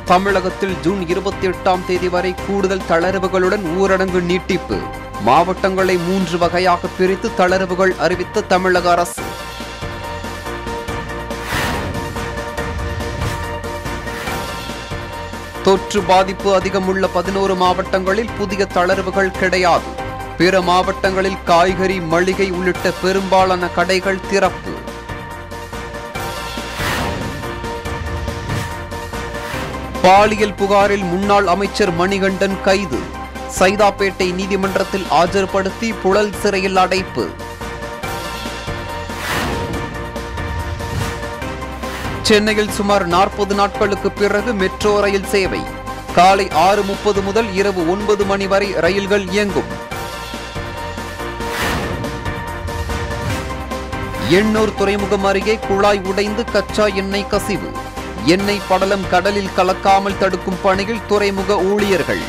தமிழகத்தில் ஜூன் 28ஆம் தேதி வரை கூடுதல் தளர்வுகளுடன் ஊரடங்கு நீட்டிப்பு. மாவட்டங்களை 3 வகையாக பிரித்து தளர்வுகள் அறிவித்த தமிழக அரசு. தொற்று பாதிப்பு அதிகமுள்ள 11 மாவட்டங்களில் புதிய தளர்வுகள் கிடையாது. பிற மாவட்டங்களில் காய்கறி, மளிகை உள்ளிட்ட பெரும்பாலான கடைகள் திறப்பு. பாலியல் புகாரில் முன்னாள் அமைச்சர் மணிகண்டன் கைது. சைதாப்பேட்டை நீதிமன்றத்தில் ஆஜர்படுத்தி புழல் சிறையில் அடைப்பு. சென்னையில் சுமார் 40 நாட்களுக்கு பிறகு மெட்ரோ ரயில் சேவை. காலை 6:30 முதல் இரவு 9 மணி வரை ரயில்கள் இயங்கும். எண்ணூர் துறைமுகம் அருகே குழாய் உடைந்து கச்சா எண்ணெய் கசிவு. எண்ணெய் படலம் கடலில் கலக்காமல் தடுக்கும் பணியில் துறைமுக ஊழியர்கள்.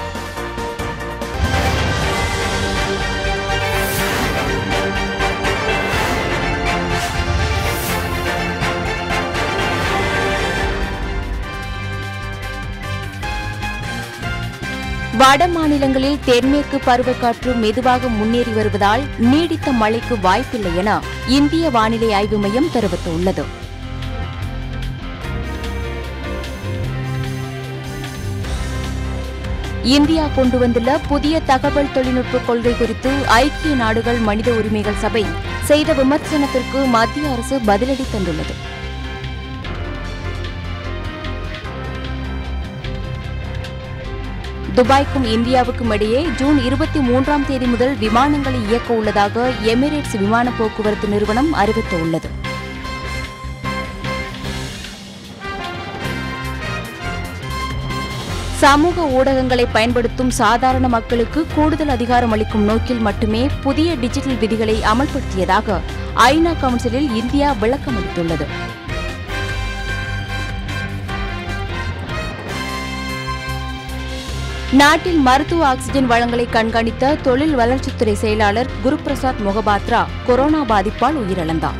வட மாநிலங்களில் தென்மேற்கு பருவக்காற்று மெதுவாக முன்னேறி வருவதால் நீடித்த மழைக்கு வாய்ப்பில்லை என இந்திய வானிலை ஆய்வு மையம் தெரிவித்துள்ளது. இந்தியா கொண்டு வந்துள்ள புதிய தகவல் தொழில்நுட்ப கொள்கை குறித்து ஐக்கிய நாடுகள் மனித உரிமைகள் சபை செய்த விமர்சனத்திற்கு மத்திய அரசு பதிலடி தந்துள்ளது. துபாய்க்கும் இந்தியாவுக்கும் இடையே ஜூன் 23ஆம் தேதி முதல் விமானங்களை இயக்க உள்ளதாக எமிரேட்ஸ் விமான போக்குவரத்து நிறுவனம் அறிவித்துள்ளது. சமூக ஊடகங்களை பயன்படுத்தும் சாதாரண மக்களுக்கு கூடுதல் அதிகாரம் அளிக்கும் நோக்கில் மட்டுமே புதிய டிஜிட்டல் விதிகளை அமல்படுத்தியதாக ஐநா கவுன்சிலில் இந்தியா விளக்கம் அளித்துள்ளது. நாட்டில் மருத்துவ ஆக்ஸிஜன் வழங்கலை கண்காணித்த தொழில் வளர்ச்சித்துறை செயலாளர் குருபிரசாத் மொகபாத்ரா கொரோனா பாதிப்பால் உயிரிழந்தார்.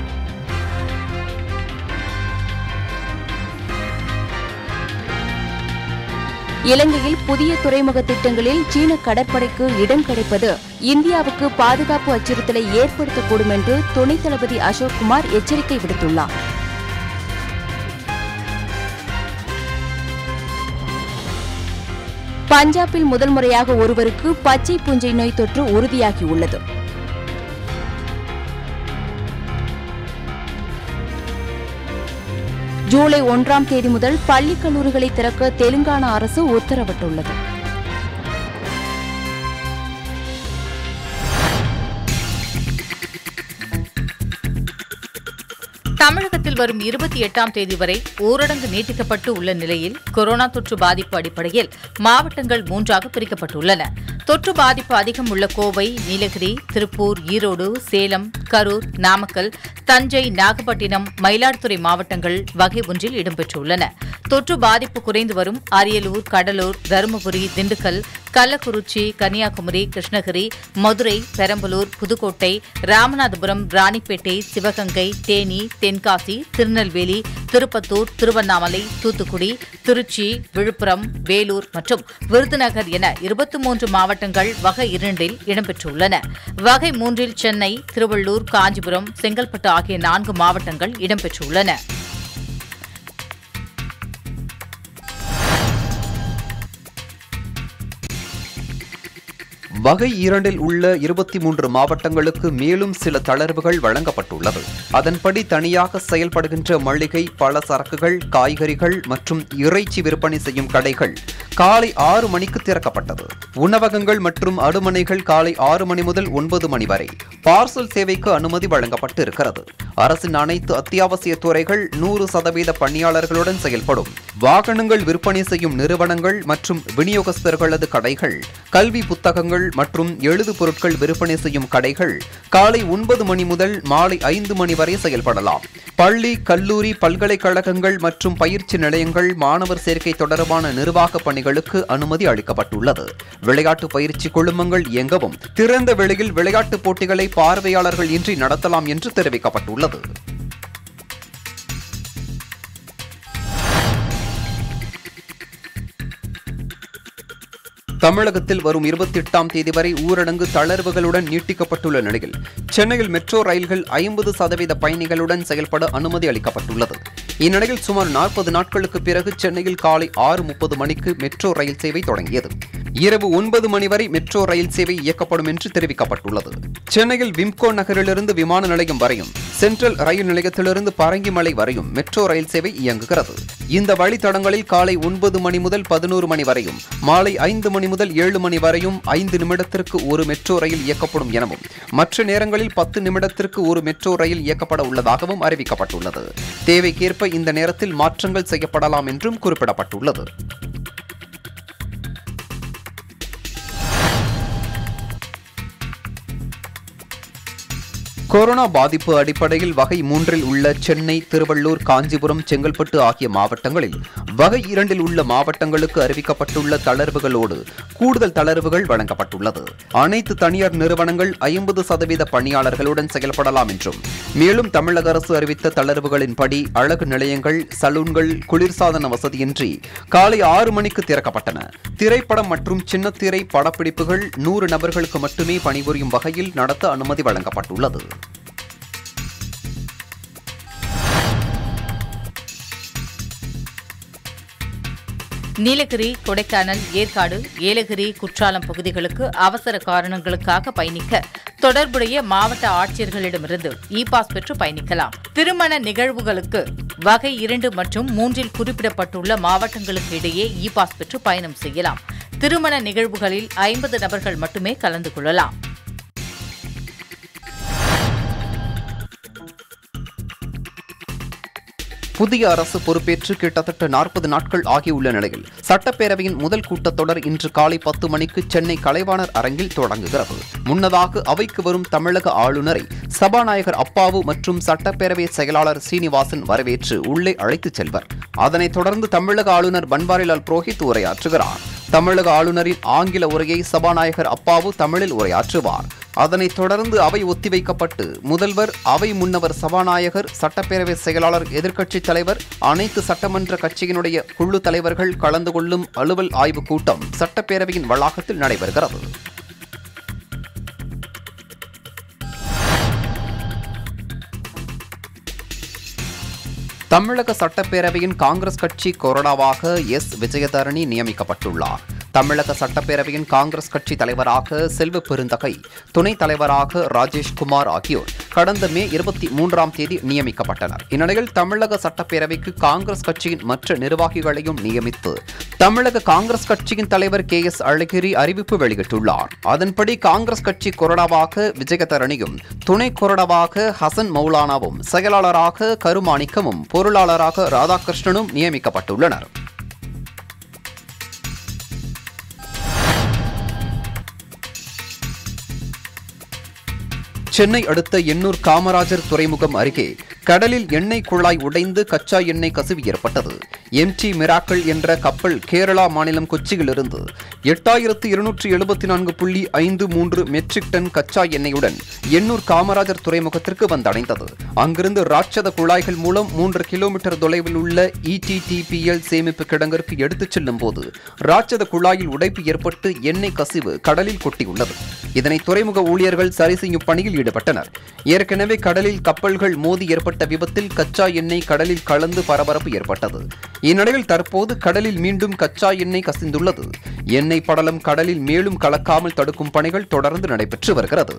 இலங்கையில் புதிய துறைமுக திட்டங்களில் சீன கடற்படைக்கு இடம் கிடைப்பது இந்தியாவுக்கு பாதுகாப்பு அச்சுறுத்தலை ஏற்படுத்தக்கூடும் என்று துணைத் தளபதி அசோக் குமார் எச்சரிக்கை விடுத்துள்ளார். பஞ்சாபில் முதல் முறையாக ஒருவருக்கு பச்சை பூஞ்சை நோய் தொற்று உறுதியாகியுள்ளது. ஜூலை 1ஆம் தேதி முதல் பள்ளி கல்லூரிகளை திறக்க தெலுங்கானா அரசு உத்தரவிட்டுள்ளது. தமிழகத்தில் வரும் 28ஆம் தேதி வரை ஊரடங்கு நீட்டிக்கப்பட்டு உள்ள நிலையில் கொரோனா தொற்று பாதிப்பு அடிப்படையில் மாவட்டங்கள் 3ஆக பிரிக்கப்பட்டுள்ளன. தொற்று பாதிப்பு அதிகம் உள்ள கோவை, நீலகிரி, திருப்பூர், ஈரோடு, சேலம், கரூர், நாமக்கல், தஞ்சை, நாகப்பட்டினம், மயிலாடுதுறை மாவட்டங்கள் வகை ஒன்றில் இடம்பெற்றுள்ளன. தொற்று பாதிப்பு குறைந்து வரும் அரியலூர், கடலூர், தருமபுரி, திண்டுக்கல், கள்ளக்குறிச்சி, கன்னியாகுமரி, கிருஷ்ணகிரி, மதுரை, பெரம்பலூர், புதுக்கோட்டை, ராமநாதபுரம், ராணிப்பேட்டை, சிவகங்கை, தேனி, தென்காசி, திருநெல்வேலி, திருப்பத்தூர், திருவண்ணாமலை, தூத்துக்குடி, திருச்சி, விழுப்புரம், வேலூர் மற்றும் விருதுநகர் என 23 மாவட்டங்கள் வகை 2இல் இடம்பெற்றுள்ளன. வகை 3இல் சென்னை, திருவள்ளூர், காஞ்சிபுரம், செங்கல்பட்டு ஆகிய 4 மாவட்டங்கள் இடம்பெற்றுள்ளன. வகை 2இல் உள்ள 23 மாவட்டங்களுக்கு மேலும் சில தளர்வுகள் வழங்கப்பட்டுள்ளது. அதன்படி தனியாக செயல்படுகின்ற மளிகை, பலசரக்குகள், காய்கறிகள் மற்றும் இறைச்சி விற்பனை செய்யும் கடைகள் காலை 6 மணிக்கு திறக்கப்பட்டது. உணவகங்கள் மற்றும் அடுமனைகள் காலை 6 மணி முதல் 9 மணி வரை பார்சல் சேவைக்கு அனுமதி வழங்கப்பட்டு இருக்கிறது. அரசின் அனைத்து அத்தியாவசிய துறைகள் 100% பணியாளர்களுடன் செயல்படும். வாகனங்கள் விற்பனை செய்யும் நிறுவனங்கள் மற்றும் விநியோகஸ்தர்களது கடைகள், கல்வி புத்தகங்கள் மற்றும் எழுது பொருட்கள் விற்பனை செய்யும் கடைகள் காலை 9 மணி முதல் மாலை 5 மணி வரை செயல்படலாம். பள்ளி, கல்லூரி, பல்கலைக்கழகங்கள் மற்றும் பயிற்சி நிலையங்கள், மாணவர் சேர்க்கை தொடர்பான நிர்வாக பணிகளுக்கு அனுமதி அளிக்கப்பட்டுள்ளது. விளையாட்டு பயிற்சி குழுமங்கள் இயங்கவும் திறந்த வெளியில் விளையாட்டுப் போட்டிகளை பார்வையாளர்கள் இன்றி நடத்தலாம் என்று தெரிவிக்கப்பட்டுள்ளது. தமிழகத்தில் வரும் 28ஆம் தேதி வரை ஊரடங்கு தளர்வுகளுடன் நீட்டிக்கப்பட்டுள்ள நிலையில் சென்னையில் மெட்ரோ ரயில்கள் 50% பயணிகளுடன் செயல்பட அனுமதி அளிக்கப்பட்டுள்ளது. இந்நிலையில் சுமார் 40 நாட்களுக்கு பிறகு சென்னையில் காலை 6:30 மணிக்கு மெட்ரோ ரயில் சேவை தொடங்கியது. இரவு 9 மணி வரை மெட்ரோ ரயில் சேவை இயக்கப்படும் என்று தெரிவிக்கப்பட்டுள்ளது. சென்னையில் விம்கோ நகரிலிருந்து விமான நிலையம் வரையும், சென்ட்ரல் ரயில் நிலையத்திலிருந்து பரங்கிமலை வரையும் மெட்ரோ ரயில் சேவை இயங்குகிறது. இந்த வழித்தடங்களில் காலை 9 மணி முதல் 11 மணி வரையும், மாலை 5 மணி முதல் 7 மணி வரையும் 5 நிமிடத்திற்கு ஒரு மெட்ரோ ரயில் இயக்கப்படும் எனவும், மற்ற நேரங்களில் 10 நிமிடத்திற்கு ஒரு மெட்ரோ ரயில் இயக்கப்பட உள்ளதாகவும் அறிவிக்கப்பட்டுள்ளது. தேவைக்கேற்ப இந்த நேரத்தில் மாற்றங்கள் செய்யப்படலாம் என்றும் குறிப்பிடப்பட்டுள்ளது. கொரோனா பாதிப்பு அடிப்படையில் வகை 3இல் உள்ள சென்னை, திருவள்ளூர், காஞ்சிபுரம், செங்கல்பட்டு ஆகிய மாவட்டங்களில் வகை 2இல் உள்ள மாவட்டங்களுக்கு அறிவிக்கப்பட்டுள்ள தளர்வுகளோடு கூடுதல் தளர்வுகள் வழங்கப்பட்டுள்ளது. அனைத்து தனியார் நிறுவனங்கள் 50% பணியாளர்களுடன் செயல்படலாம் என்றும், மேலும் தமிழக அரசு அறிவித்த தளர்வுகளின்படி அழகு நிலையங்கள், சலூன்கள் குளிர்சாதன வசதியின்றி காலை 6 மணிக்கு திறக்கப்பட்டன. திரைப்படம் மற்றும் சின்னத்திரை படப்பிடிப்புகள் 100 நபர்களுக்கு மட்டுமே பணிபுரியும் வகையில் நடத்த அனுமதி வழங்கப்பட்டுள்ளது. நீலகிரி, கொடைக்கானல், ஏற்காடு, ஏலகிரி, குற்றாலம் பகுதிகளுக்கு அவசர காரணங்களுக்காக பயணிக்க தொடர்புடைய மாவட்ட ஆட்சியர்களிடமிருந்து இ-பாஸ் பெற்று பயணிக்கலாம். திருமண நிகழ்வுகளுக்கு வகை 2 மற்றும் 3இல் குறிப்பிடப்பட்டுள்ள மாவட்டங்களுக்கு இடையே இ-பாஸ் பெற்று பயணம் செய்யலாம். திருமண நிகழ்வுகளில் 50 நபர்கள் மட்டுமே கலந்து கொள்ளலாம். புதிய அரசு பொறுப்பேற்று கிட்டத்தட்ட 40 நாட்கள் ஆகியுள்ள நிலையில் சட்டப்பேரவையின் முதல் கூட்டத்தொடர் இன்று காலை 10 மணிக்கு சென்னை கலைவாணர் அரங்கில் தொடங்குகிறது. முன்னதாக அவைக்கு வரும் தமிழக ஆளுநரை சபாநாயகர் அப்பாவு மற்றும் சட்டப்பேரவை செயலாளர் சீனிவாசன் வரவேற்று உள்ளே அழைத்துச் செல்வர். அதனைத் தொடர்ந்து தமிழக ஆளுநர் பன்வாரிலால் புரோஹித் உரையாற்றுகிறார். தமிழக ஆளுநரின் ஆங்கில உரையை சபாநாயகர் அப்பாவு தமிழில் உரையாற்றுவார். அதனைத் தொடர்ந்து அவை ஒத்திவைக்கப்பட்டு முதல்வர், அவை முன்னவர் சபாநாயகர், சட்டப்பேரவை செயலாளர், எதிர்க்கட்சித் தலைவர், அனைத்து சட்டமன்ற கட்சியினுடைய குழு தலைவர்கள் கலந்து கொள்ளும் அலுவல் ஆய்வுக் கூட்டம் சட்டப்பேரவையின் வளாகத்தில் நடைபெறுகிறது. தமிழக சட்டப்பேரவையின் காங்கிரஸ் கட்சி கொறடாவாக எஸ். விஜயதரணி நியமிக்கப்பட்டுள்ளார். தமிழக சட்டப்பேரவையின் காங்கிரஸ் கட்சி தலைவராக செல்வ பெருந்தகை, துணைத் தலைவராக ராஜேஷ்குமார் ஆகியோர் கடந்த மே 23ஆம் தேதி நியமிக்கப்பட்டனர். இந்நிலையில் தமிழக சட்டப்பேரவைக்கு காங்கிரஸ் கட்சியின் மற்ற நிர்வாகிகளையும் நியமித்து தமிழக காங்கிரஸ் கட்சியின் தலைவர் கே.எஸ். அழகிரி அறிவிப்பு வெளியிட்டுள்ளார். அதன்படி காங்கிரஸ் கட்சி கொறடாவாக விஜயதரணியும், துணை கொறடாவாக ஹசன் மௌலானாவும், செயலாளராக கருமாணிக்கமும், பொருளாளராக ராதாகிருஷ்ணனும் நியமிக்கப்பட்டுள்ளனர். சென்னை அடுத்த எண்ணூர் காமராஜர் துறைமுகம் அருகே கடலில் எண்ணெய் குழாய் உடைந்து கச்சா எண்ணெய் கசிவு ஏற்பட்டது. MT மிராக்கிள் என்ற கப்பல் கேரளா மாநிலம் கொச்சியிலிருந்து 8274.53 மெட்ரிக் டன் கச்சா எண்ணெயுடன் எண்ணூர் காமராஜர் துறைமுகத்திற்கு வந்தடைந்தது. அங்கிருந்து ராட்சத குழாய்கள் மூலம் 3 கிலோமீட்டர் தொலைவில் உள்ள ETTPL சேமிப்பு கிடங்கிற்கு எடுத்துச் செல்லும் போது ராட்சத குழாயில் உடைப்பு ஏற்பட்டு எண்ணெய் கசிவு கடலில் கொட்டியுள்ளது. இதனை துறைமுக ஊழியர்கள் சரி செய்யும் பணியில் ஈடுபட்டனர். ஏற்கனவே கடலில் கப்பல்கள் மோதி ஏற்பட்ட விபத்தில் கச்சா எண்ணெய் கடலில் கலந்து பரபரப்பு ஏற்பட்டது. இந்நிலையில் தற்போது கடலில் மீண்டும் கச்சா எண்ணெய் கசிந்துள்ளது. எண்ணெய் படலம் கடலில் மேலும் கலக்காமல் தடுக்கும் பணிகள் தொடர்ந்து நடைபெற்று வருகிறது.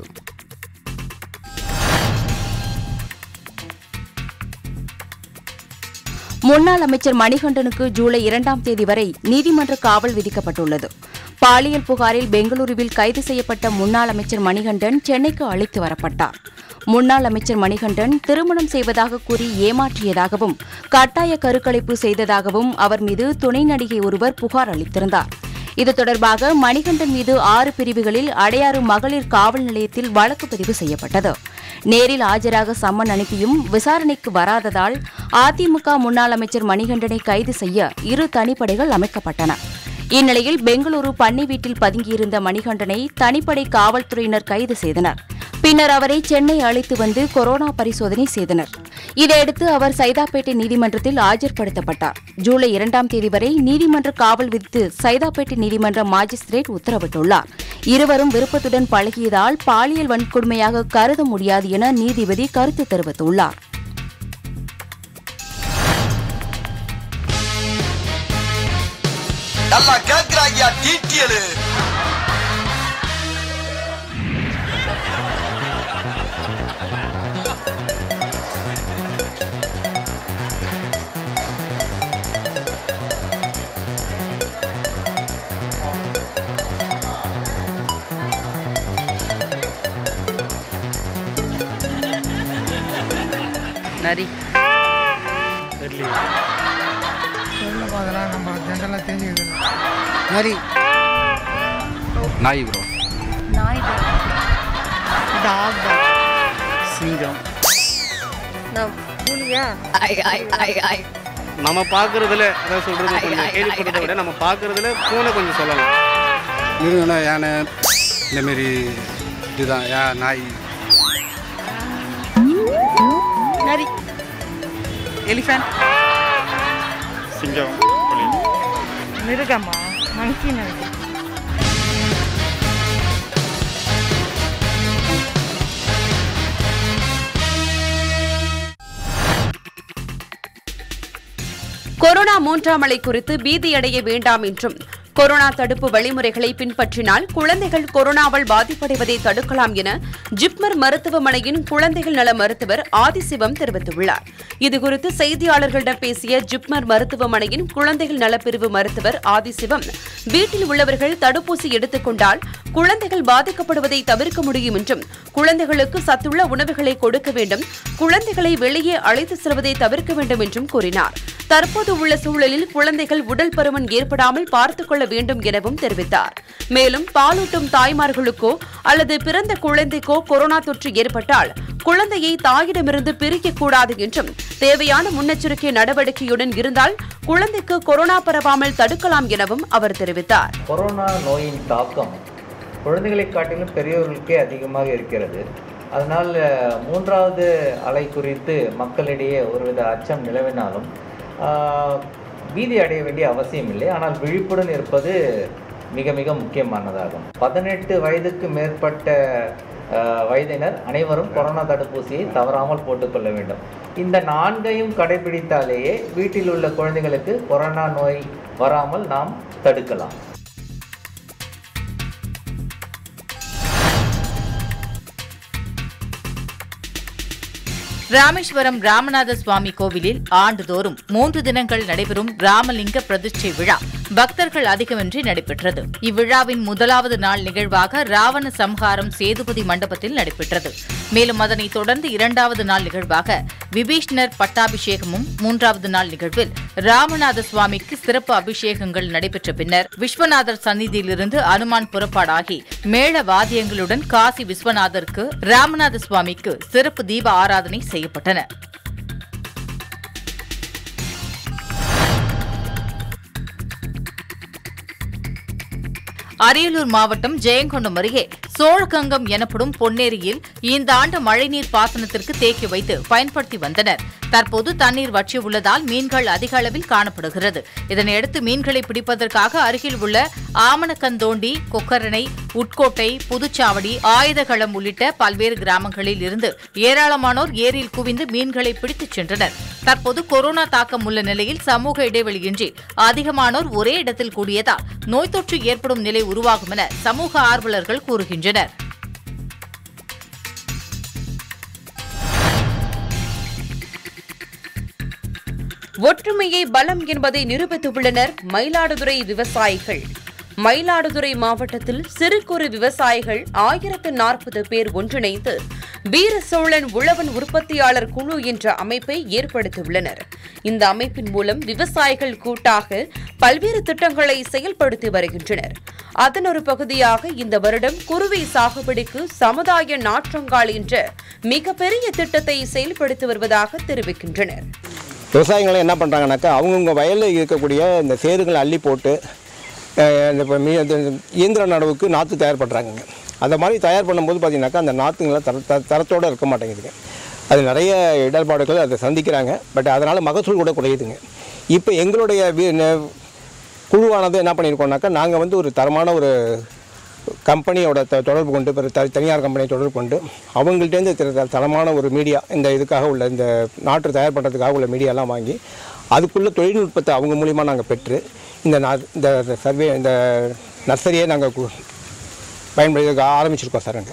முன்னாள் அமைச்சர் மணிகண்டனுக்கு ஜூலை 2ஆம் தேதி வரை நீதிமன்ற காவல் விதிக்கப்பட்டுள்ளது. பாலியல் புகாரில் பெங்களூருவில் கைது செய்யப்பட்ட முன்னாள் அமைச்சர் மணிகண்டன் சென்னைக்கு அழைத்து வரப்பட்டார். முன்னாள் அமைச்சர் மணிகண்டன் திருமணம் செய்வதாக கூறி ஏமாற்றியதாகவும், கட்டாய கருக்கலைப்பு செய்ததாகவும் அவர் மீது துணை நடிகை ஒருவர் புகார் அளித்திருந்தார். இது தொடர்பாக மணிகண்டன் மீது 6 பிரிவுகளில் அடையாறு மகளிர் காவல் நிலையத்தில் வழக்கு பதிவு செய்யப்பட்டது. நேரில் ஆஜராக சம்மன் அனுப்பியும் விசாரணைக்கு வராததால் அதிமுக முன்னாள் அமைச்சர் மணிகண்டனை கைது செய்ய 2 தனிப்படைகள் அமைக்கப்பட்டன. இந்நிலையில் பெங்களூரு பண்ணை வீட்டில் பதுங்கியிருந்த மணிகண்டனை தனிப்படை காவல்துறையினர் கைது செய்தனர். பின்னர் அவரை சென்னை அழைத்து வந்து கொரோனா பரிசோதனை செய்தனர். இதையடுத்து அவர் சைதாப்பேட்டை நீதிமன்றத்தில் ஆஜர்படுத்தப்பட்டார். ஜூலை 2ஆம் தேதி வரை நீதிமன்ற காவல் விதித்து சைதாப்பேட்டை நீதிமன்ற மாஜிஸ்திரேட் உத்தரவிட்டுள்ளார். இருவரும் விருப்பத்துடன் பழகியதால் பாலியல் வன்கொடுமையாக கருத முடியாது என நீதிபதி கருத்து தெரிவித்துள்ளார். நரி நம்ம ஜென்ரலாக தெரிஞ்சுக்கிறது நரி நாய் ப்ரோ நாய் டாக் சிங்கம் புலியா நம்ம பார்க்குறதுல அதாவது சொல்கிறது கொஞ்சம் கேள்விப்படுறதை விட நம்ம பார்க்குறதுல பூனை கொஞ்சம் சொல்லலாம். மிருகம்னா யானை இந்தமாரி இதுதான் நாய் நரி எலிஃபண்ட் சிங்கம் மிருகமா மங்கி நரி கொரோனா 3ஆம் அலை குறித்து பீதியடைய வேண்டாம் என்றும் கொரோனா தடுப்பு வழிமுறைகளை பின்பற்றினால் குழந்தைகள் கொரோனாவால் பாதிப்படைவதை தடுக்கலாம் என ஜிப்மர் மருத்துவமனையின் குழந்தைகள் நல மருத்துவர் ஆதிசிவம் தெரிவித்துள்ளார். இதுகுறித்து செய்தியாளர்களிடம் பேசிய ஜிப்மர் மருத்துவமனையின் குழந்தைகள் நலப்பிரிவு மருத்துவர் ஆதிசிவம், வீட்டில் உள்ளவர்கள் தடுப்பூசி எடுத்துக் கொண்டால் குழந்தைகள் பாதிக்கப்படுவதை தவிர்க்க முடியும் என்றும், குழந்தைகளுக்கு சத்துள்ள உணவுகளை கொடுக்க வேண்டும், குழந்தைகளை வெளியே அழைத்து செல்வதை தவிர்க்க வேண்டும் என்றும் கூறினார். தற்போது உள்ள சூழலில் குழந்தைகள் உடல் பருமன் ஏற்படாமல் பார்த்துக் கொள்ள வேண்டும் எனவும் தெரிவித்தார். மேலும் பாலூட்டும் தாய்மார்களுக்கோ அல்லது பிறந்த குழந்தைக்கோ கொரோனா தொற்று ஏற்பட்டால் குழந்தையை தாயிடமிருந்து பிரிக்கக்கூடாது என்றும், தேவையான முன்னெச்சரிக்கை நடவடிக்கையுடன் இருந்தால் குழந்தைக்கு கொரோனா பரவாமல் தடுக்கலாம் எனவும் அவர் தெரிவித்தார். கொரோனா நோயின் தாக்கம் குழந்தைகளை காட்டிலும் பெரியவர்களுக்கே அதிகமாக இருக்கிறது. அதனால் 3வது அலை குறித்து மக்களிடையே ஒருவித அச்சம் நிலவினாலும் பீதி அடைய வேண்டிய அவசியம் இல்லை. ஆனால் விழிப்புடன் இருப்பது மிக மிக முக்கியமானதாகும். 18 வயதுக்கு மேற்பட்ட வயதினர் அனைவரும் கொரோனா தடுப்பூசியை தவறாமல் போட்டுக்கொள்ள வேண்டும். இந்த 4ஐயும் கடைபிடித்தாலேயே வீட்டில் உள்ள குழந்தைகளுக்கு கொரோனா நோய் வராமல் நாம் தடுக்கலாம். ராமேஸ்வரம் ராமநாத சுவாமி கோவிலில் ஆண்டுதோறும் 3 தினங்கள் நடைபெறும் ராமலிங்க பிரதிஷ்டை விழா பக்தர்கள் அதிகமின்றி நடைபெற்றது. இவ்விழாவின் 1வது நாள் நிகழ்வாக ராவண சம்ஹாரம் சேதுபதி மண்டபத்தில் நடைபெற்றது. மேலும் அதனைத் தொடர்ந்து 2வது நாள் நிகழ்வாக விபீஷ்ணர் பட்டாபிஷேகமும், 3வது நாள் நிகழ்வில் ராமநாத சுவாமிக்கு சிறப்பு அபிஷேகங்கள் நடைபெற்ற பின்னர் விஸ்வநாதர் சந்நிதியிலிருந்து அனுமான் புறப்பாடாகி மேள வாத்தியங்களுடன் காசி விஸ்வநாதருக்கு ராமநாத சுவாமிக்கு சிறப்பு தீப ஆராதனை செய்யப்பட்டன. அரியலூர் மாவட்டம் ஜெயங்கொண்டம் அருகே சோழகங்கம் எனப்படும் பொன்னேரியில் இந்த ஆண்டு மழைநீர் பாசனத்திற்கு தேக்கி வைத்து பயன்படுத்தி வந்தனர். தற்போது தண்ணீர் வற்றியுள்ளதால் மீன்கள் அதிக அளவில் காணப்படுகிறது. இதனையடுத்து மீன்களை பிடிப்பதற்காக அருகில் உள்ள ஆமணக்கந்தோண்டி, கொக்கரணை, உட்கோட்டை, புதுச்சாவடி, ஆயுதகளம் உள்ளிட்ட பல்வேறு கிராமங்களில் இருந்து ஏராளமானோர் ஏரியில் குவிந்து மீன்களை பிடித்துச் சென்றனர். தற்போது கொரோனா தாக்கம் உள்ள நிலையில் சமூக இடைவெளியின்றி அதிகமானோர் ஒரே இடத்தில் கூடியதால் நோய் தொற்று ஏற்படும் நிலை உருவாகும் என சமூக ஆர்வலர்கள் கூறுகின்றனர். ஒற்றுமையை பலம் என்பதை நிரூபித்துள்ளனர் மயிலாடுதுறை விவசாயிகள். மயிலாடுதுறை மாவட்டத்தில் சிறு குறு விவசாயிகள் 1040 பேர் ஒன்றிணைந்து வீர சோழன் உழவன் உற்பத்தியாளர் குழு என்ற அமைப்பை ஏற்படுத்தியுள்ளனர். இந்த அமைப்பின் மூலம் விவசாயிகள் கூட்டாக பல்வேறு திட்டங்களை செயல்படுத்தி வருகின்றனர். அதன் ஒரு பகுதியாக இந்த வருடம் குருவை சாகுபடிக்கு சமுதாய நாற்றங்கால் என்ற மிகப்பெரிய திட்டத்தை செயல்படுத்தி வருவதாக தெரிவிக்கின்றனர். விவசாயிகளை என்ன பண்ணுறாங்கனாக்கா, அவங்கவுங்க வயலில் இருக்கக்கூடிய இந்த சேறுகளை அள்ளி போட்டு இயந்திர நடவுக்கு நாற்று தயார் பண்ணுறாங்க. அந்த மாதிரி தயார் பண்ணும்போது பார்த்திங்கனாக்கா அந்த நாற்றுங்களாம் தரத்தோடு இருக்க மாட்டேங்குதுங்க. அது நிறைய இடர்பாடுகள் அதை சந்திக்கிறாங்க. பட் அதனால் மகசூல் கூட குறையுதுங்க. இப்போ எங்களுடைய குழுவானது என்ன பண்ணியிருக்கோம்னாக்கா, நாங்கள் வந்து ஒரு தரமான ஒரு கம்பெனியோட தொடர்பு கொண்டு தனியார் கம்பெனியை தொடர்பு கொண்டு அவங்கள்ட்டேருந்து தரமான ஒரு மீடியா இந்த இதுக்காக உள்ள இந்த நாற்று தயார் பண்ணுறதுக்காக உள்ள மீடியாலாம் வாங்கி அதுக்குள்ளே தொழில்நுட்பத்தை அவங்க மூலிமா நாங்கள் பெற்று இந்த சர்வே இந்த நர்சரியை நாங்கள் பயன்படுத்த ஆரம்பிச்சிருக்கோம் சார்.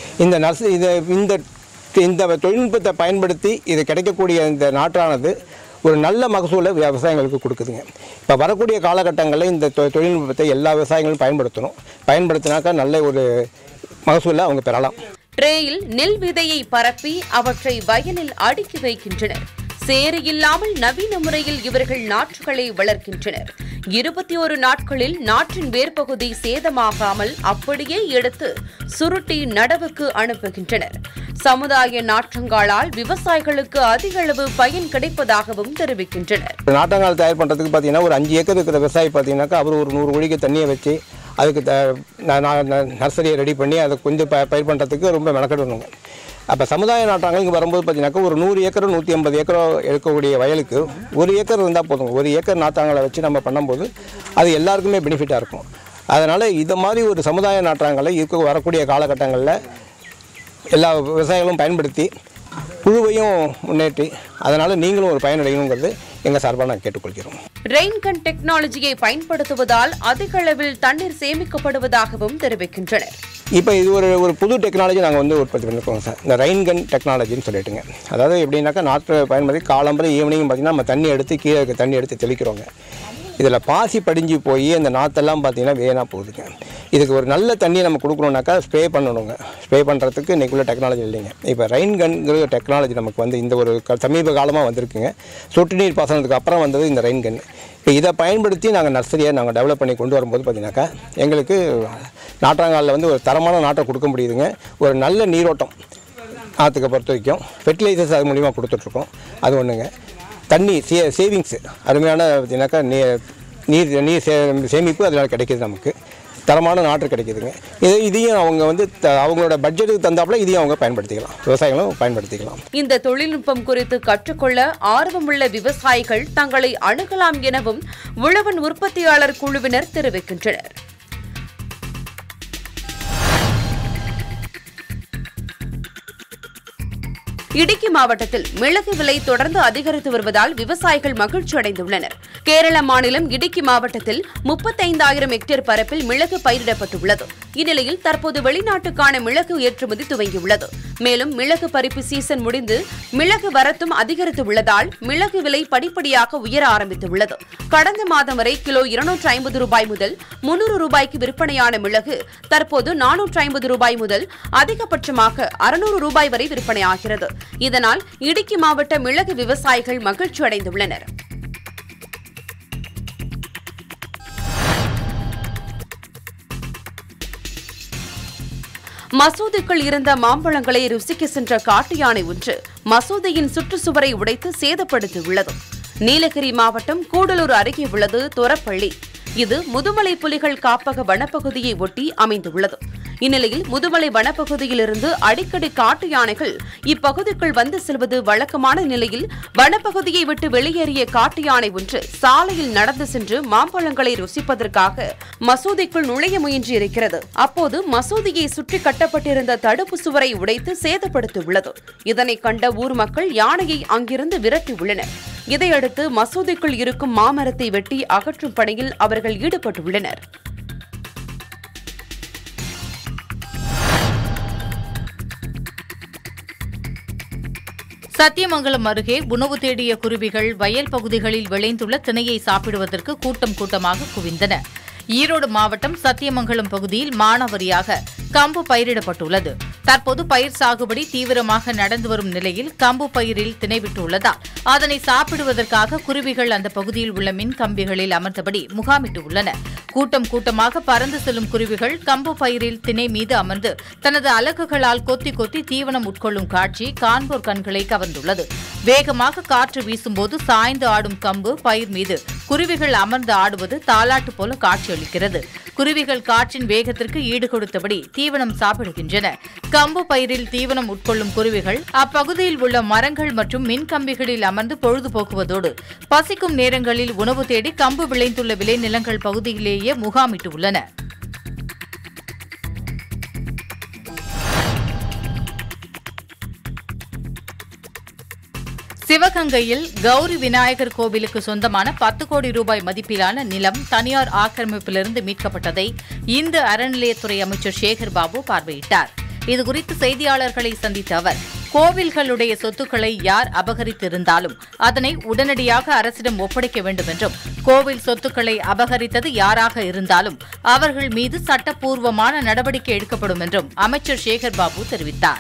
இந்த தொழில்நுட்பத்தை பயன்படுத்தி இது கிடைக்கக்கூடிய இந்த நாற்றானது ஒரு நல்ல மகசூலை விவசாயிகளுக்கு கொடுக்குதுங்க. இப்போ வரக்கூடிய காலகட்டங்களில் இந்த தொழில்நுட்பத்தை எல்லா விவசாயிகளும் பயன்படுத்தினாக்கா நல்ல ஒரு மகசூலை அவங்க பெறலாம். ட்ரேயில் நெல் விதையை பரப்பி அவற்றை வயலில் அடுக்கி வைக்கின்றனர். சேறு இல்லாமல் நவீன முறையில் இவர்கள் நாற்றுகளை வளர்க்கின்றனர். 21 நாட்களில் நாற்றின் வேர்பகுதி சேதமாகாமல் அப்படியே எடுத்து சுருட்டி நடவுக்கு அனுப்புகின்றனர். சமுதாய நாற்றங்காலால் விவசாயிகளுக்கு அதிக அளவு பயன் கிடைப்பதாகவும் தெரிவிக்கின்றனர். நாற்றங்கால் தயார் பண்ணுறதுக்கு பார்த்தீங்கன்னா ஒரு 5 ஏக்கர் இருக்கிற விவசாயி பார்த்தீங்கன்னாக்கா அவர் ஒரு 100 குழிக்கு தண்ணியை வச்சு அதுக்கு நர்சரியை ரெடி பண்ணி அதை கொஞ்சம் பயிர் பண்ணுறதுக்கு ரொம்ப மெனக்கெடணுங்க. அப்போ சமுதாய நாற்றாங்கல் இங்கே வரும்போது பார்த்தீங்கன்னாக்கா ஒரு 100 ஏக்கரோ 150 ஏக்கரோ இருக்கக்கூடிய வயலுக்கு 1 ஏக்கர் இருந்தால் போதும். 1 ஏக்கர் நாற்றாங்கலை வச்சு நம்ம பண்ணும்போது அது எல்லாருக்குமே பெனிஃபிட்டாக இருக்கும். அதனால் இது மாதிரி ஒரு சமுதாய நாற்றாங்கலை வரக்கூடிய காலகட்டங்களில் எல்லா விவசாயிகளும் பயன்படுத்தி குழுவையும் முன்னேற்றி அதனால் நீங்களும் ஒரு பயனடையணுங்கிறது எங்கள் சார்பாக நான் கேட்டுக்கொள்கிறோம். ரெயின்கன் டெக்னாலஜியை பயன்படுத்துவதால் அதிக அளவில் தண்ணீர் சேமிக்கப்படுவதாகவும் தெரிவிக்கின்றனர். இப்போ இது ஒரு புது டெக்னாலஜி நாங்கள் வந்து உற்பத்தி பண்ணியிருக்கோம் சார். இந்த ரெயின்கன் டெக்னாலஜின்னு சொல்லிட்டுங்க. அதாவது எப்படின்னாக்கா நாற்று பயன்படுத்தி காலம்பரை ஈவினிங் பார்த்திங்கன்னா நம்ம தண்ணி எடுத்து கீழே இருக்க தண்ணி எடுத்து தெளிக்கிறோங்க. இதில் பாசி படிஞ்சு போய் அந்த நாற்றெல்லாம் பார்த்திங்கன்னா வேணாக போகுதுங்க. இதுக்கு ஒரு நல்ல தண்ணியை நம்ம கொடுக்கணுன்னாக்கா ஸ்ப்ரே பண்ணணுங்க. ஸ்ப்ரே பண்ணுறதுக்கு இன்றைக்குள்ள டெக்னாலஜி இல்லைங்க. இப்போ ரெயின்கன்கிற டெக்னாலஜி நமக்கு வந்து இந்த ஒரு சமீப காலமாக வந்திருக்குங்க. சொட்டு நீர் பாசனத்துக்கு அப்புறம் வந்தது இந்த ரெயின்கன். இப்போ இதை பயன்படுத்தி நாங்கள் நர்சரியை நாங்கள் டெவலப் பண்ணி கொண்டு வரும்போது பார்த்திங்கனாக்கா எங்களுக்கு நாற்றாங்காலில் வந்து ஒரு தரமான நாற்றை கொடுக்க முடியுதுங்க. ஒரு நல்ல நீரோட்டம் நாற்றுக்கு பொறுத்த வரைக்கும் ஃபெர்டிலைசர்ஸ் அது மூலிமா கொடுத்துட்ருக்கோம். அது ஒன்றுங்க. தண்ணி சேவிங்ஸு அருமையான பார்த்திங்கனாக்கா நீர் சேமிப்பு அதனால் கிடைக்கிது. நமக்கு தரமான நாற்று கிடைக்குதுங்க. இதையும் அவங்க வந்து அவங்களோட பட்ஜெட்டுக்கு தந்தாப்புல இதையும் அவங்க பயன்படுத்திக்கலாம், விவசாயிகளும் பயன்படுத்திக்கலாம். இந்த தொழில்நுட்பம் குறித்து கற்றுக்கொள்ள ஆர்வமுள்ள விவசாயிகள் தங்களை அணுகலாம் எனவும் உழவன் உற்பத்தியாளர் குழுவினர் தெரிவிக்கின்றனர். இடுக்கி மாவட்டத்தில் மிளகு விலை தொடர்ந்து அதிகரித்து வருவதால் விவசாயிகள் மகிழ்ச்சி அடைந்துள்ளனர். கேரள மாநிலம் இடுக்கி மாவட்டத்தில் 35,000 ஹெக்டேர் பரப்பில் மிளகு பயிரிடப்பட்டுள்ளது. இந்நிலையில் தற்போது வெளிநாட்டுக்கான மிளகு ஏற்றுமதி துவங்கியுள்ளது. மேலும் மிளகு பறிப்பு சீசன் முடிந்து மிளகு வரத்தும் அதிகரித்துள்ளதால் மிளகு விலை படிப்படியாக உயர ஆரம்பித்துள்ளது. கடந்த மாதம் வரை கிலோ 250 ரூபாய் முதல் 300 ரூபாய்க்கு விற்பனையான மிளகு தற்போது 450 ரூபாய் முதல் அதிகபட்சமாக 600 ரூபாய் வரை விற்பனையாகிறது. இதனால் இடுக்கி மாவட்ட மிளகு விவசாயிகள் மகிழ்ச்சி அடைந்துள்ளனர். மசூதிக்குள் இருந்த மாம்பழங்களை ருசிக்க சென்ற காட்டு யானை ஒன்று மசூதியின் சுற்றுச்சுவரை உடைத்து சேதப்படுத்தியுள்ளது. நீலகிரி மாவட்டம் கூடலூர் அருகே உள்ளது தொரப்பள்ளி. இது முதுமலை புலிகள் காப்பக வனப்பகுதியை ஒட்டி அமைந்துள்ளது. இந்நிலையில் முதுமலை வனப்பகுதியிலிருந்து அடிக்கடி காட்டு யானைகள் இப்பகுதிக்குள் வந்து செல்வது வழக்கமான நிலையில் வனப்பகுதியை விட்டு வெளியேறிய காட்டு யானை ஒன்று சாலையில் நடந்து சென்று மாம்பழங்களை ருசிப்பதற்காக மசூதிக்குள் நுழைய முயன்றிருக்கிறது. அப்போது மசூதியை சுற்றி கட்டப்பட்டிருந்த தடுப்பு சுவரை உடைத்து சேதப்படுத்தியுள்ளது. இதனை கண்ட ஊர் மக்கள் யானையை அங்கிருந்து விரட்டியுள்ளனர். இதையடுத்து மசூதிக்குள் இருக்கும் மாமரத்தை வெட்டி அகற்றும் பணியில் அவர்கள் ஈடுபட்டுள்ளனர். சத்தியமங்கலம் அருகே உணவு தேடிய குருவிகள் வயல் பகுதிகளில் விளைந்துள்ள திணையை சாப்பிடுவதற்கு கூட்டம் கூட்டமாக குவிந்தன. ஈரோடு மாவட்டம் சத்தியமங்கலம் பகுதியில் மானாவாரியாக கம்பு பயிரிடப்பட்டுள்ளது. தற்போது பயிர் சாகுபடி தீவிரமாக நடந்து வரும் நிலையில் கம்பு பயிரில் திணை விட்டுள்ளதால் அதனை சாப்பிடுவதற்காக குருவிகள் அந்த பகுதியில் உள்ள மின் கம்பிகளில் அமர்ந்தபடி முகாமிட்டுள்ளன. கூட்டம் கூட்டமாக பறந்து செல்லும் குருவிகள் கம்பு பயிரில் திணை மீது அமர்ந்து தனது அலகுகளால் கொத்தி கொத்தி தீவனம் உட்கொள்ளும் காட்சி காண்போர் கண்களை கவர்ந்துள்ளது. வேகமாக காற்று வீசும்போது சாய்ந்து ஆடும் கம்பு பயிர் மீது குருவிகள் அமர்ந்து ஆடுவது தாலாட்டு போல காட்சியளிக்கிறது. குருவிகள் காற்றின் வேகத்திற்கு ஈடுகொடுத்தபடி தீவனம் சாப்பிடுகின்றன. கம்பு பயிரில் தீவனம் உட்கொள்ளும் குருவிகள் அப்பகுதியில் உள்ள மரங்கள் மற்றும் மின் கம்பிகளில் அமர்ந்து பொழுதுபோக்குவதோடு பசிக்கும் நேரங்களில் உணவு தேடி கம்பு விளைந்துள்ள விளைநிலங்கள் பகுதியிலேயே முகாமிட்டுள்ளன. சிவகங்கையில் கௌரி விநாயகர் கோவிலுக்கு சொந்தமான 10 கோடி ரூபாய் மதிப்பிலான நிலம் தனியார் ஆக்கிரமிப்பிலிருந்து மீட்கப்பட்டதை இந்து அறநிலையத்துறை அமைச்சர் சேகர் பாபு பார்வையிட்டார். இதுகுறித்து செய்தியாளர்களை சந்தித்த அவர், கோவில்களுடைய சொத்துக்களை யார் அபகரித்திருந்தாலும் அதனை உடனடியாக அரசிடம் ஒப்படைக்க வேண்டும் என்றும், கோவில் சொத்துக்களை அபகரித்தது யாராக இருந்தாலும் அவர்கள் மீது சட்டப்பூர்வமான நடவடிக்கை எடுக்கப்படும் என்றும் அமைச்சர் சேகர் பாபு தெரிவித்தார்.